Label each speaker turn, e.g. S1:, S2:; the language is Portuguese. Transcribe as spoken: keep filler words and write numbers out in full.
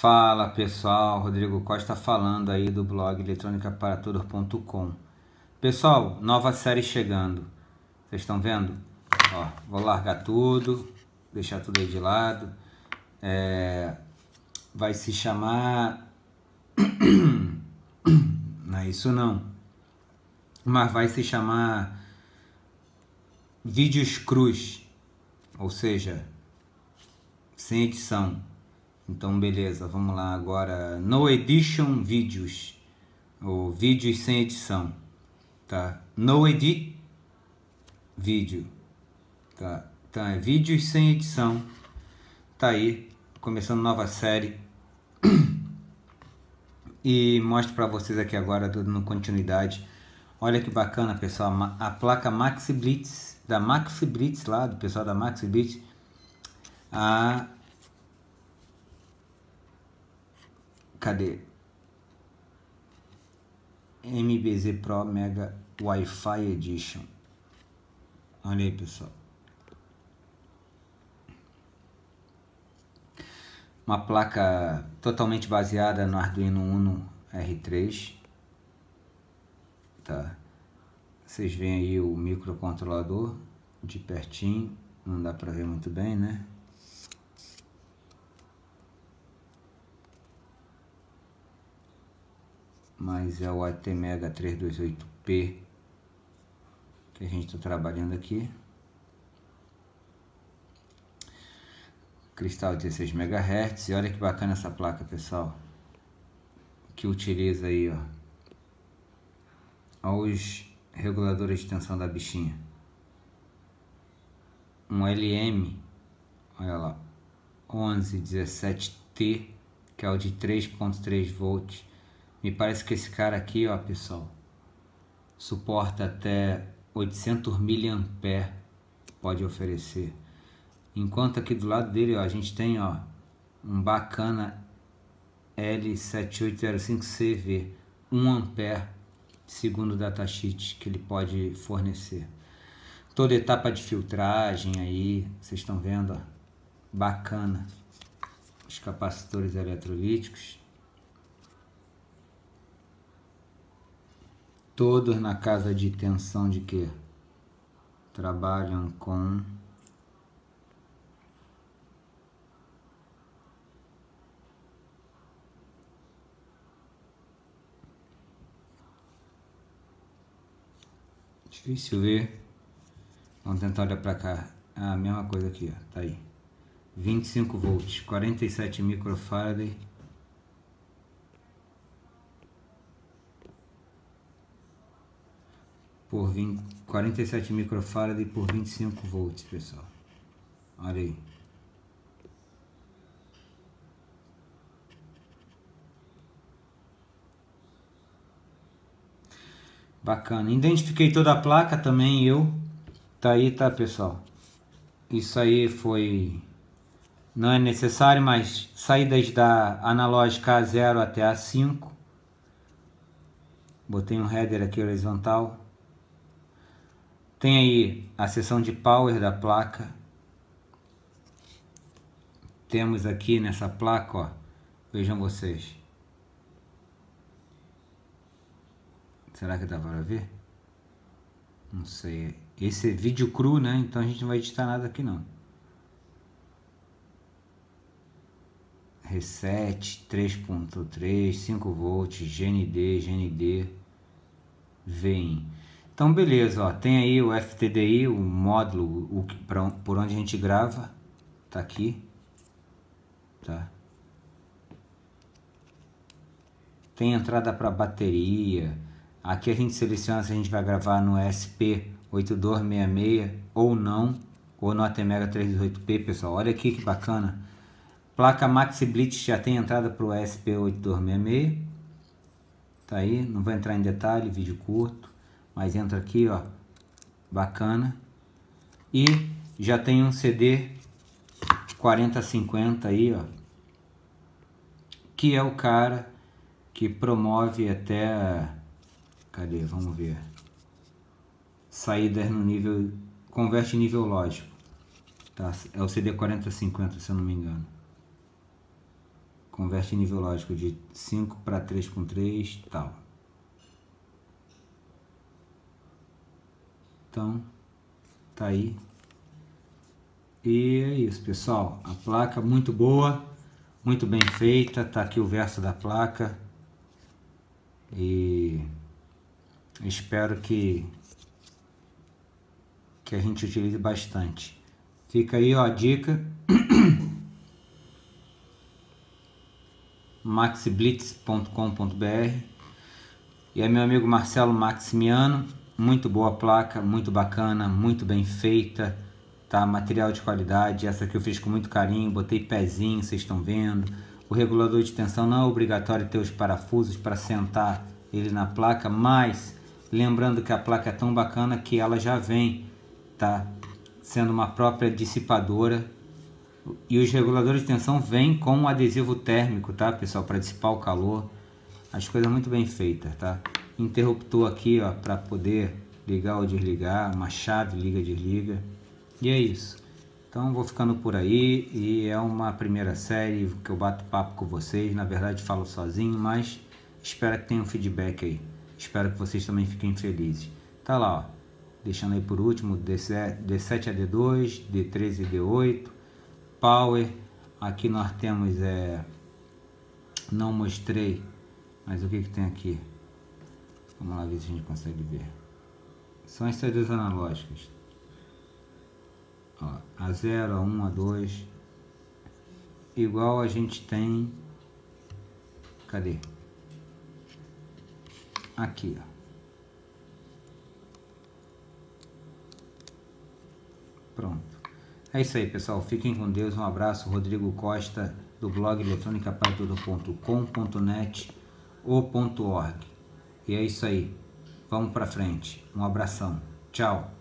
S1: Fala pessoal, Rodrigo Costa falando aí do blog eletrônica para todos ponto com. Pessoal, nova série chegando. Vocês estão vendo? Ó, vou largar tudo, deixar tudo aí de lado. É, vai se chamar... Não é isso não. Mas vai se chamar Vídeos Crus. Ou seja, sem edição. Então beleza, vamos lá agora. No Edition Vídeos. Ou vídeos sem edição. Tá? No Edit Vídeo. Tá? Então é vídeos sem edição. Tá aí. Começando nova série. E mostro para vocês aqui agora, dando continuidade. Olha que bacana, pessoal. A placa Maxi Blitz. Da Maxi Blitz lá, do pessoal da Maxi Blitz. A... Cadê? M B Z Pro Mega Wi-Fi Edition. Olha aí, pessoal. Uma placa totalmente baseada no Arduino Uno R três. Tá? Vocês veem aí o microcontrolador de pertinho. Não dá para ver muito bem, né? Mas é o A T Mega trezentos e vinte e oito P que a gente está trabalhando aqui. Cristal dezesseis megahertz. E olha que bacana essa placa, pessoal, que utiliza aí, ó, os reguladores de tensão da bichinha. Um L M, olha lá, onze dezessete T, que é o de três ponto três volts. Me parece que esse cara aqui, ó, pessoal, suporta até oitocentos miliamperes, pode oferecer. Enquanto aqui do lado dele, ó, a gente tem, ó, um bacana L sete oito zero cinco C V, um ampere, segundo o datasheet que ele pode fornecer. Toda etapa de filtragem aí, vocês estão vendo, ó, bacana. Os capacitores eletrolíticos. Todos na casa de tensão de quê? Trabalham com difícil ver. Vamos tentar olhar para cá. Ah, a mesma coisa aqui, ó. Tá aí. vinte e cinco volts, quarenta e sete microfarad. Por vinte, quarenta e sete microfarad por vinte e cinco volts, pessoal. Olha aí. Bacana. Identifiquei toda a placa também, eu. Tá aí, tá, pessoal? Isso aí foi... Não é necessário, mas saídas da analógica A zero até A cinco. Botei um header aqui horizontal. Tem aí a seção de power da placa. Temos aqui nessa placa, ó, vejam vocês. Será que dá para ver? Não sei. Esse é vídeo cru, né? Então a gente não vai editar nada aqui não. Reset, três ponto três, cinco volts, G N D, G N D, V I M. Então beleza, ó, tem aí o F T D I, o módulo, o, pra, por onde a gente grava, tá aqui, tá? Tem entrada para bateria, aqui a gente seleciona se a gente vai gravar no E S P oito dois seis seis ou não, ou no A T Mega trezentos e oito P, pessoal, olha aqui que bacana. Placa Maxi Blitz já tem entrada para o E S P oito dois seis seis, tá aí, não vou entrar em detalhe, vídeo curto. Mas entra aqui, ó, bacana. E já tem um C D quarenta cinquenta aí, ó, que é o cara que promove até, cadê? Vamos ver. Saídas no nível, converte nível lógico. Tá? É o C D quarenta cinquenta, se eu não me engano. converte em nível lógico de cinco para três ponto três, tal. Então, tá aí. E é isso, pessoal. A placa muito boa, muito bem feita. Tá aqui o verso da placa. E espero que que a gente utilize bastante. Fica aí, ó, a dica. maxblitz ponto com ponto br. E é meu amigo Marcelo Maximiano. Muito boa placa, muito bacana, muito bem feita, tá? Material de qualidade. Essa aqui eu fiz com muito carinho, botei pezinho, vocês estão vendo. O regulador de tensão não é obrigatório ter os parafusos para sentar ele na placa, mas lembrando que a placa é tão bacana que ela já vem, tá? Sendo uma própria dissipadora. E os reguladores de tensão vêm com um adesivo térmico, tá, pessoal? Para dissipar o calor. As coisas muito bem feitas, tá? Interruptor aqui, ó, para poder ligar ou desligar. Uma chave liga, desliga. E é isso. Então vou ficando por aí. E é uma primeira série que eu bato papo com vocês. Na verdade falo sozinho, mas espero que tenham feedback aí. Espero que vocês também fiquem felizes. Tá lá, ó. Deixando aí por último D sete a D dois, D treze a D oito. Power. Aqui nós temos, é... não mostrei, mas o que que tem aqui? Vamos lá ver se a gente consegue ver. São as saídas analógicas. Ó, a zero, a um, a dois. Igual a gente tem... Cadê? Aqui, ó. Pronto. É isso aí, pessoal. Fiquem com Deus. Um abraço. Rodrigo Costa, do blog eletrônica para tudo ponto com ponto net ou .org. E é isso aí. Vamos para frente. Um abração. Tchau.